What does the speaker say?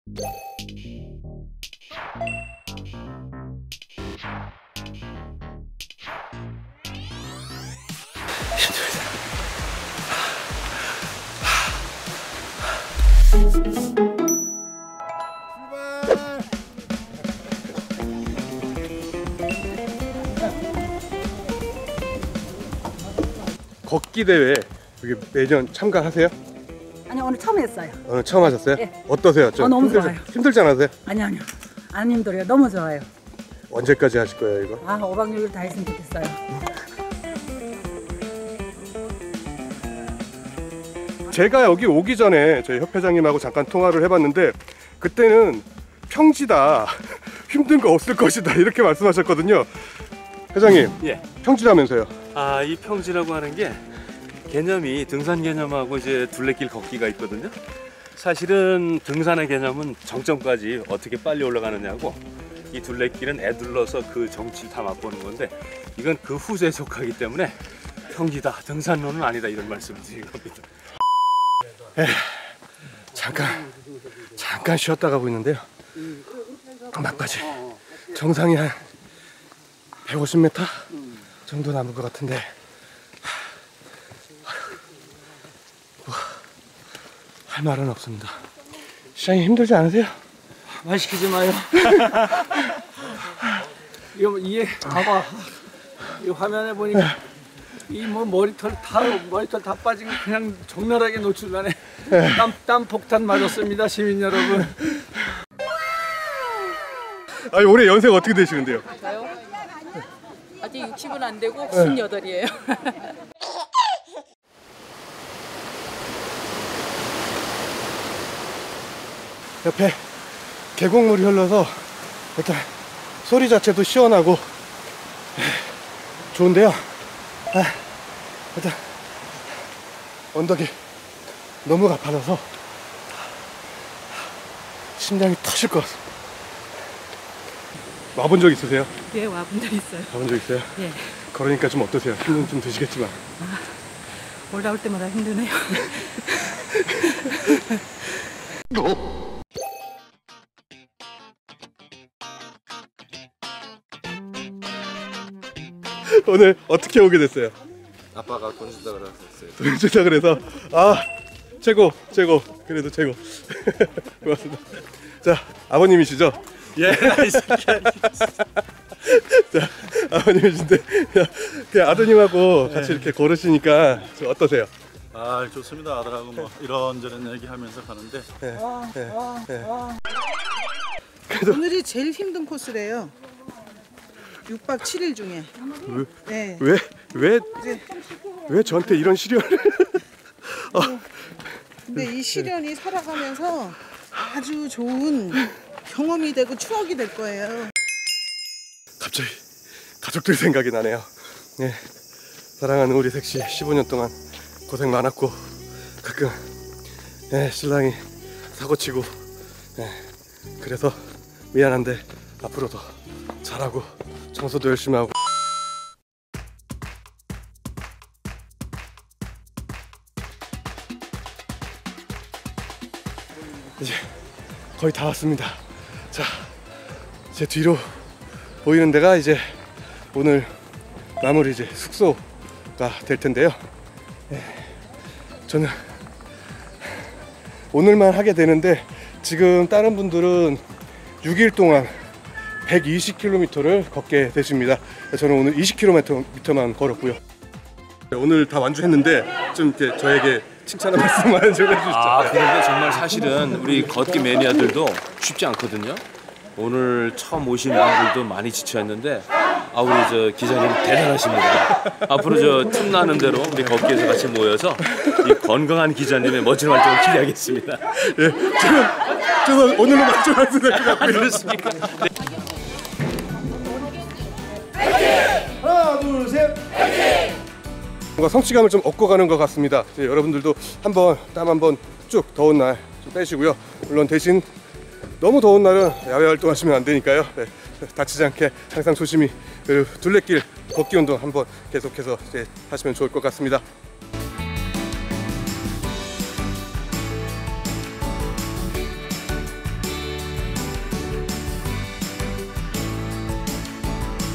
걷기 대회 여기 매년 참가하세요? 아니, 오늘 처음 했어요. 오늘 처음 하셨어요? 네. 어떠세요? 좀 너무 좋아요. 힘들지 않으세요? 아니요. 안 힘들어요. 너무 좋아요. 언제까지 하실 거예요 이거? 5박 6일 다 했으면 좋겠어요. 제가 여기 오기 전에 저희 협회장님하고 잠깐 통화를 해봤는데 그때는 평지다 힘든 거 없을 것이다 이렇게 말씀하셨거든요. 회장님, 예. 평지라면서요? 이 평지라고 하는 게 개념이 등산 개념하고 이제 둘레길 걷기가 있거든요. 사실은 등산의 개념은 정점까지 어떻게 빨리 올라가느냐고, 이 둘레길은 애둘러서 그 정치를 다 맛보는 건데 이건 그 후세에 속하기 때문에 평지다, 등산로는 아니다 이런 말씀을 드린 겁니다. 잠깐 쉬었다 가고 있는데요. 막바지 정상이 한 150m 정도 남은 것 같은데 할 말은 없습니다. 시장님 힘들지 않으세요? 말 시키지 마요. 이게 봐봐. 이 화면에 보니까 이 뭐 머리털 다 빠진 거 그냥 적나라하게 노출나네. 땀 폭탄 맞았습니다, 시민 여러분. 아니 올해 연세가 어떻게 되시는데요? 저요? 아직 60은 안 되고 58이에요. 옆에 계곡물이 흘러서 일단 소리 자체도 시원하고 좋은데요. 일단 언덕이 너무 가파라서 심장이 터질 것 같습니다. 와본 적 있으세요? 네, 와본 적 있어요. 와본 적 있어요? 예. 걸으니까 좀 어떠세요? 힘은 좀 드시겠지만. 올라올 때마다 힘드네요. 오늘 어떻게 오게 됐어요? 아빠가 돈 준다 그랬어요. 돈 준다 그래서 최고 그래도 최고. 고맙습니다. 자, 아버님이시죠? 예, 자, 아버님이신데 그냥 아드님하고 같이 이렇게 걸으시니까 좀 어떠세요? 좋습니다. 아들하고 뭐 이런저런 얘기하면서 가는데 오늘이 제일 힘든 코스래요. 6박 7일 중에. 네. 왜 저한테 이런 시련을? 근데 이 시련이 살아가면서 아주 좋은 경험이 되고 추억이 될 거예요. 갑자기 가족들 생각이 나네요. 네, 사랑하는 우리 색시 15년 동안 고생 많았고 가끔 신랑이 사고치고 그래서 미안한데 앞으로 더 잘하고 청소도 열심히 하고 이제 거의 다 왔습니다. 자, 제 뒤로 보이는 데가 이제 오늘 마무리 이제 숙소가 될 텐데요. 저는 오늘만 하게 되는데 지금 다른 분들은 6일 동안 120km를 걷게 되십니다. 저는 오늘 20km만 걸었고요. 오늘 다 완주했는데 좀 이렇게 저에게 칭찬 한 말씀만 좀 해주시죠. 그런데 정말 사실은 우리 걷기 매니아들도 쉽지 않거든요. 오늘 처음 오신 분들도 많이 지쳐있는데 우리 저 기자님 대단하십니다. 앞으로 틈 나는 대로 우리 걷기에서 같이 모여서 이 건강한 기자님의 멋진 활동을 기대하겠습니다. 예, 저는 오늘로 만족할 될 것 같고요. 그렇습니까? 네. 하나, 둘, 셋. 뭔가 성취감을 좀 얻고 가는 것 같습니다. 여러분들도 한번 땀 한번 쭉 더운 날 좀 빼시고요. 물론 대신 너무 더운 날은 야외 활동하시면 안 되니까요. 다치지 않게 항상 조심히 둘레길 걷기 운동 한번 계속해서 하시면 좋을 것 같습니다.